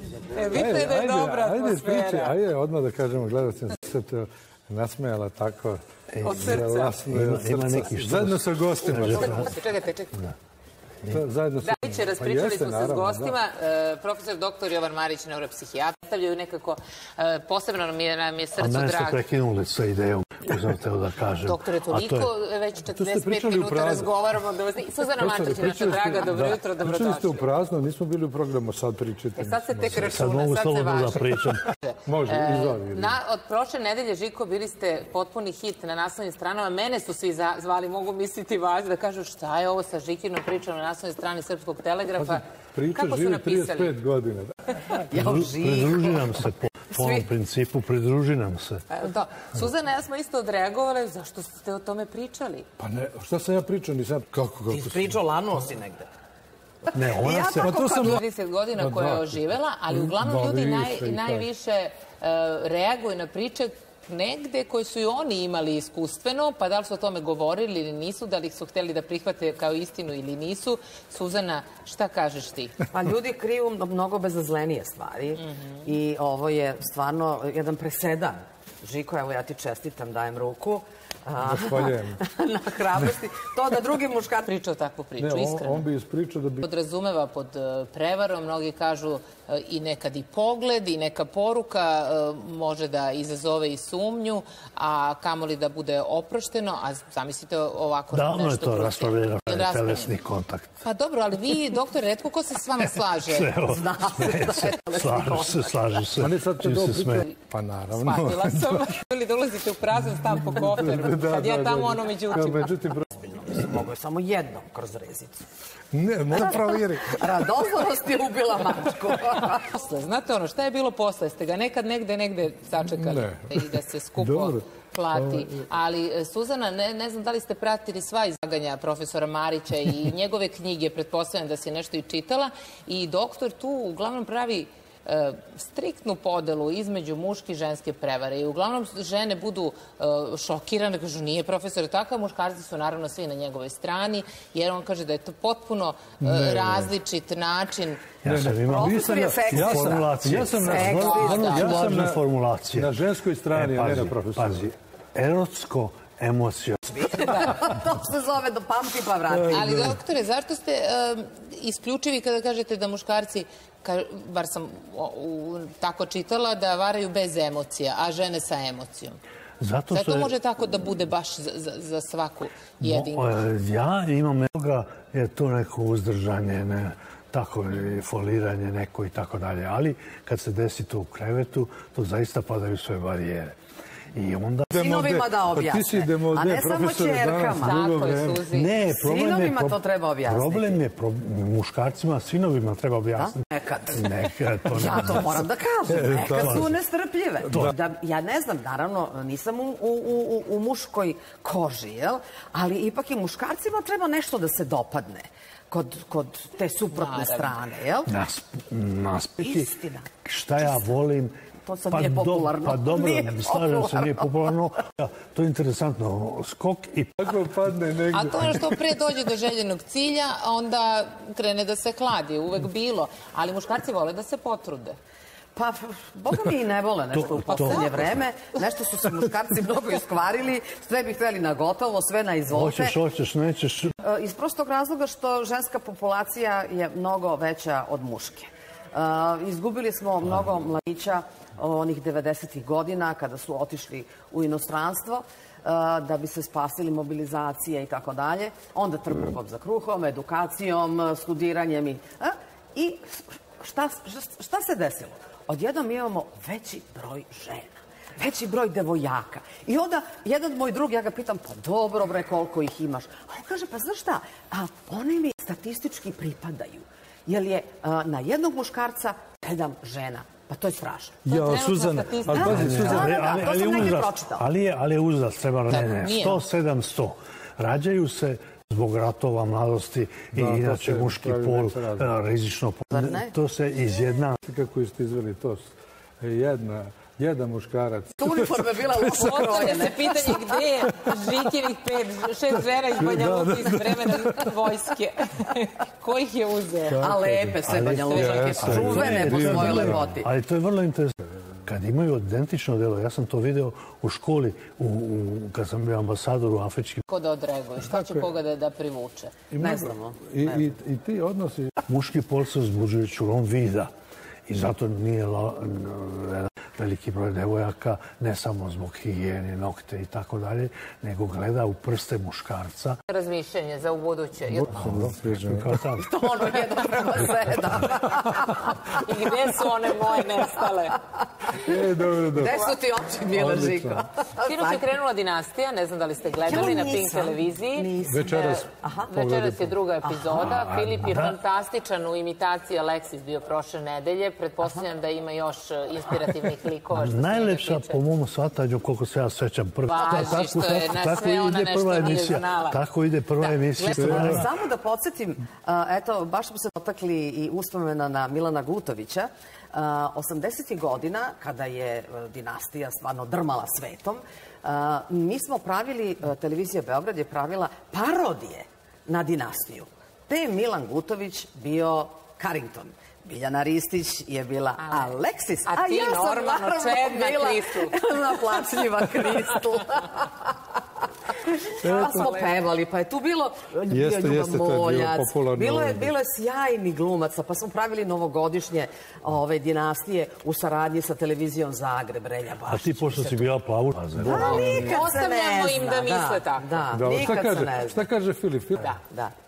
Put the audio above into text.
Vidite da je dobra atmosfera. Ajde, odmah da kažemo, gledajte, se to nasmejala tako. Od srca. Ima neki što... Zajedno sa gostima. Čekajte. Da, će raspričali smo se s gostima. Profesor dr. Jovan Marić, neuropsihijatar, stavljaju nekako, posebno nam je srcu drag. A mene ste prekinuli sa idejom, koju sam hteo da kažem. Doktore, toliko već 45 minuta razgovaramo. Suzana Mančić, naša draga, dobro jutro, dobrodošli. Pričali ste u prazno, nismo bili u programu, sad pričate. Sad se tek računa, sad mogu slobodno da pričam. Može, izvali. Od prošle nedelje, Žiko, bili ste potpuni hit na naslovnim stranama. Mene su svi zvali, mogu misliti vas, da kažu šta je ovo sa Žikinom pričom na naslovnoj strani Srpskog telegrafa. Priča živi 35 godina. Pridruži nam se po ovom principu, pridruži nam se. Suzana, ja smo isto odreagovali. Zašto ste o tome pričali? Pa ne, šta sam ja pričao? Nisam, kako? Ti si pričao, lanuo si negde. Ne, ona se... Pa to sam 30 godina koja je oživela, ali uglavnom ljudi najviše reaguju na priče negde koji su i oni imali iskustveno, pa da li su o tome govorili ili nisu, da li su hteli da prihvate kao istinu ili nisu. Suzana, šta kažeš ti? Pa ljudi kriju mnogo bezazlenije stvari i ovo je stvarno jedan presedan. Žiko, evo ja ti čestitam, dajem ruku. Na hrabrosti. To da drugi muškar pričao takvu priču, iskreno. On bi ispričao da bi... Podrazumeva pod prevarom, mnogi kažu i nekad i pogled i neka poruka može da izazove i sumnju, a kamoli da bude oprošteno, a zamislite ovako nešto... Davno je to raspravljeno, telesni kontakt. Pa dobro, ali vi, doktor, retko ko se s vama slaže? Slažu se. Ali sad te to priča... Pa naravno. Shvatila sam. Ili da ulazite u prazan stan po koferu. Kad ja tamo ono međutim. Mogu je samo jednom kroz rezicu. Ne, mora provjeri. Radosnost je ubila mačku. Znate ono, šta je bilo posle? Ste ga nekad negde sačekali i da se skupo plati. Ali, Suzana, ne znam da li ste pratili sva izlaganja profesora Marića i njegove knjige, pretpostavljam da si nešto i čitala, i doktor tu uglavnom pravi striktnu podelu između muške i ženske prevare i uglavnom žene budu šokirane, kažu nije profesor takav, muškarci su naravno svi na njegovoj strani, jer on kaže da je to potpuno različit način. Profesor je seksista. Ja sam na ženskoj strani, a ne na profesoru. Pazi, erotsko emocija. To se zove do pamti pa vrati. Ali, doktore, zašto ste isključivi kada kažete da muškarci, bar sam tako čitala, da varaju bez emocija, a žene sa emocijom? Zato to može tako da bude baš za svaku jedinku? Ja imam toga, je to neko uzdržanje, tako foliranje neko i tako dalje, ali kad se desi to u krevetu, to zaista padaju sve barijere. Sinovima da objasne, a ne samo čerkama. Ne, sinovima to treba objasniti. Problem je, muškarcima, sinovima treba objasniti. Nekad. Ja to moram da kažem. Nekad su nestrpljive. Ja ne znam, naravno, nisam u muškoj koži, jel? Ali ipak i muškarcima treba nešto da se dopadne kod te suprotne strane, jel? Istina. Šta ja volim... To sad nije popularno. Pa dobro, slažem se, nije popularno. To je interesantno. Skok i... A to je što pre dođe do željenog cilja, onda krene da se hladi. Uvek bilo. Ali muškarci vole da se potrude. Pa, boga mi i ne vole nešto u poslednje vreme. Nešto su se muškarci mnogo iskvarili. Sve bi hteli na gotovo, sve na izvolte. Hoćeš, nećeš. Iz prostog razloga što ženska populacija je mnogo veća od muške. Izgubili smo mnogo mladića onih 90-ih godina kada su otišli u inostranstvo da bi se spasili mobilizacije i tako dalje. Onda trbuh za kruhom, edukacijom, studiranjem i šta se desilo? Odjednom imamo veći broj žena, veći broj devojaka. I onda jedan moj drug, ja ga pitam, pa dobro bre, koliko ih imaš? A on kaže, pa znaš šta, one mi statistički pripadaju. Jer je na jednog muškarca 7 žena. Pa to je strašno. Ja, Suzana, ali je uzrast, treba ne, 100, 700. Rađaju se zbog ratova, mladosti i inače muški pol, rizično pol. To se izjedna. Kako ste izveli to? Jedna jedan muškarac. Uniforma je bila lopo Postavlja krojene. se pitanje gde je Žikivih 6 žena iz Banja Luka iz vremena vojske. Ko ih je uzeo? A lepe sve Banja Lučanke, čuvene po svojoj lepoti. Ali to je vrlo interesantno. Kad imaju identično delo, ja sam to video u školi, kad sam bio ambasador u afričkim... Ko da odreaguje? Šta će koga da privuče? Ne znamo. I ti odnosi... Muški pol se uzbuđuje čulom vida i zato nije veliki broj devojaka, ne samo zbog higijene, nokte i tako dalje, nego gleda u prste muškarca. Razmišljanje za ubuduće. To ono 1:7. I gde su one moje nestale? Gde su ti oči bile, Žiko? Sinoć je krenula Dinastija, ne znam da li ste gledali na Pink televiziji. Večeras je druga epizoda. Filip je fantastičan u imitaciji Aleksis bio prošle nedelje. Pretpostavljam da ima još inspirativnih likova. Najlepša po mom shvatanju, koliko se ja sećam. Važi što je na sve ona nešto nije znala. Tako ide prva emisija. Samo da podsjetim, eto, baš smo se dotakli i uspomena na Milana Gutovića. 80. godina, kada je Dinastija stvarno drmala svetom, mi smo pravili, televizija Beograd je pravila parodije na Dinastiju. Te je Milan Gutović bio Carrington. Biljana Ristić je bila Aleksis, a ti normalno čedna Kristul. Naplačljiva Kristul. Pa smo pevali, pa je tu bilo Ljuba Moljac, bilo je sjajni glumaca, pa smo pravili novogodišnje Dinastije u saradnji sa televizijom Zagreb, Relja Bašić. A ti pošto si bila plavu? Nikad se ne zna. Ostavljamo im da misle tako. Da, nikad se ne zna. Šta kaže Filip? Da.